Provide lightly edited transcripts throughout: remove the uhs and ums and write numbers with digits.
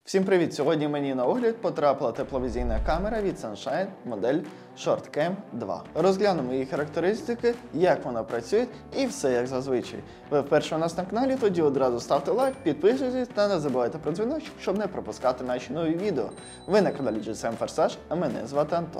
Всім привіт! Сьогодні мені на огляд потрапила тепловізійна камера від Sunshine модель ShortCam 2. Розглянемо її характеристики, як вона працює і все як зазвичай. Ви вперше у нас на каналі, тоді одразу ставте лайк, підписуйтесь та не забувайте про дзвіночок, щоб не пропускати наші нові відео. Ви на каналі GSM Форсаж, а мене звати Антон.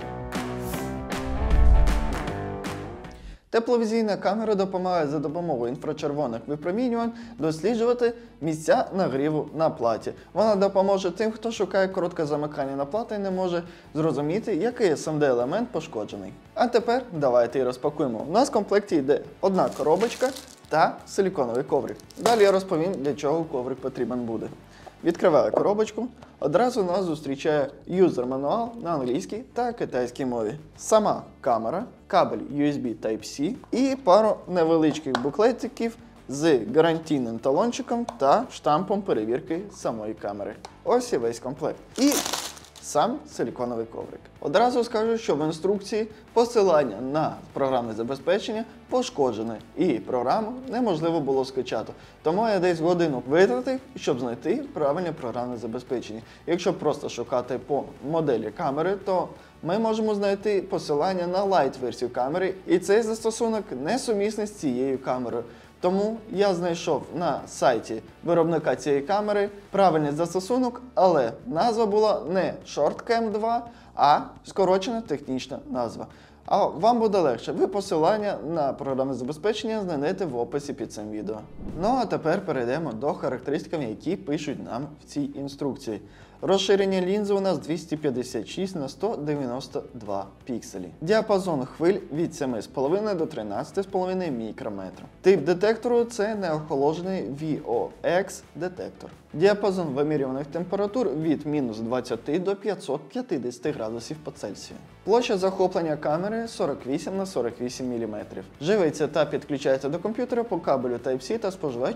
Тепловізійна камера допомагає за допомогою інфрачервоних випромінювань досліджувати місця нагріву на платі. Вона допоможе тим, хто шукає коротке замикання на платі і не може зрозуміти, який SMD-елемент пошкоджений. А тепер давайте її розпакуємо. У нас в комплекті йде одна коробочка та силіконовий коврик. Далі я розповім, для чого коврик потрібен буде. Відкриваю коробочку. Одразу нас зустрічає юзер-мануал на англійській та китайській мові. Сама камера, кабель USB Type-C і пару невеличких буклетиків з гарантійним талончиком та штампом перевірки самої камери. Ось і весь комплект. І сам силіконовий коврик. Одразу скажу, що в інструкції посилання на програмне забезпечення пошкоджене і програму неможливо було скачати. Тому я десь годину витратив, щоб знайти правильне програмне забезпечення. Якщо просто шукати по моделі камери, то ми можемо знайти посилання на лайт-версію камери, і цей застосунок несумісний з цією камерою. Тому я знайшов на сайті виробника цієї камери правильний застосунок, але назва була не ShortCam 2, а скорочена технічна назва. А вам буде легше, ви посилання на програмне забезпечення знайдете в описі під цим відео. Ну а тепер перейдемо до характеристик, які пишуть нам в цій інструкції. Розширення лінзи у нас 256 на 192 пікселі. Діапазон хвиль від 7,5 до 13,5 мікрометра. Тип детектору – це неохолоджений VOX детектор. Діапазон вимірюваних температур від мінус 20 до 550 градусів по Цельсію. Площа захоплення камери 48 на 48 мм. Живиться та підключається до комп'ютера по кабелю Type-C та споживає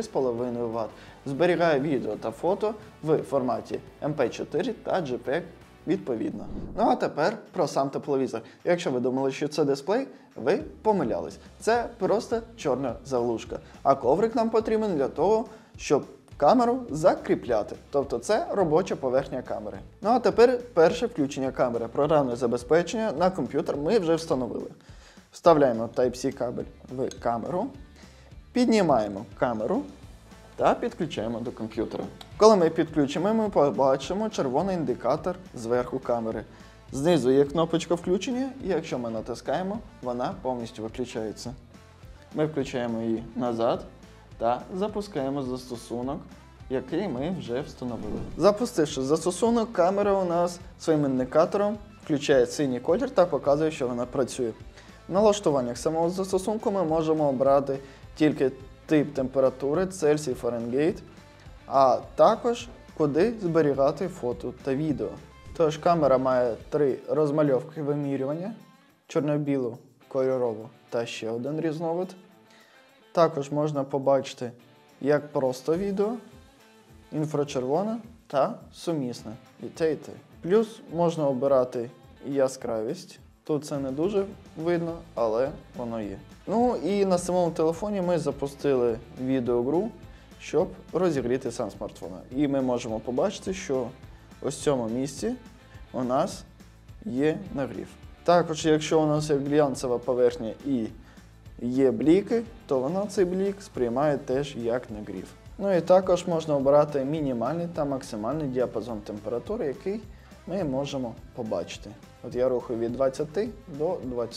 4,5 Вт. Зберігає відео та фото в форматі MP4 та JPEG відповідно. Ну а тепер про сам тепловізор. Якщо ви думали, що це дисплей, ви помилялись. Це просто чорна заглушка. А коврик нам потрібен для того, щоб камеру закріпляти. Тобто це робоча поверхня камери. Ну а тепер перше включення камери. Програмне забезпечення на комп'ютер ми вже встановили. Вставляємо Type-C кабель в камеру, піднімаємо камеру та підключаємо до комп'ютера. Коли ми підключимо, ми побачимо червоний індикатор зверху камери. Знизу є кнопочка включення, і якщо ми натискаємо, вона повністю виключається. Ми включаємо її назад та запускаємо застосунок, який ми вже встановили. Запустивши застосунок, камера у нас своїм індикатором включає синій колір та показує, що вона працює. В налаштуваннях самого застосунку ми можемо обрати тільки тип температури, Цельсій, Фаренгейт, а також куди зберігати фото та відео. Тож камера має 3 розмальовки вимірювання, чорно-білу, кольорову та ще один різновид. Також можна побачити як просто відео, інфрачервоне та сумісне. І те, і те. Плюс можна обирати яскравість. Тут це не дуже видно, але воно є. Ну і на самому телефоні ми запустили відеогру, щоб розігріти сам смартфон. І ми можемо побачити, що ось в цьому місці у нас є нагрів. Також, якщо у нас є глянцева поверхня і є бліки, то вона цей блік сприймає теж як нагрів. Ну і також можна обирати мінімальний та максимальний діапазон температури, який ми можемо побачити. От я рухаю від 20 до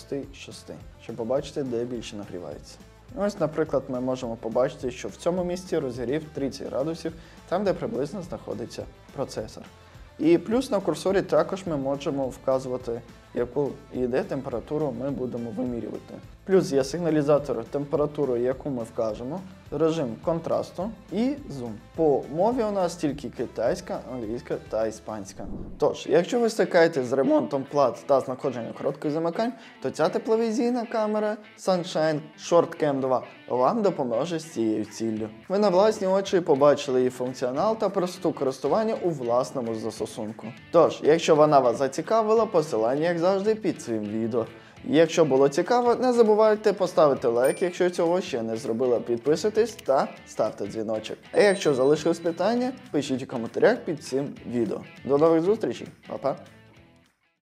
26, щоб побачити, де більше нагрівається. Ось, наприклад, ми можемо побачити, що в цьому місці розігрів 30 градусів, там, де приблизно знаходиться процесор. І плюс на курсорі також ми можемо вказувати, яку і де температуру ми будемо вимірювати. Плюс є сигналізатор температури, яку ми вкажемо, режим контрасту і зум. По мові у нас тільки китайська, англійська та іспанська. Тож, якщо ви стикаєтесь з ремонтом плат та знаходженням коротких замикань, то ця тепловізійна камера Sunshine ShortCam 2 вам допоможе з цією ціллю. Ви на власні очі побачили її функціонал та простоту користування у власному застосунку. Тож, якщо вона вас зацікавила, посилання, як завжди, під цим відео. Якщо було цікаво, не забувайте поставити лайк, якщо цього ще не зробили, підписуйтесь та ставте дзвіночок. А якщо залишились питання, пишіть у коментарях під цим відео. До нових зустрічей, па-па!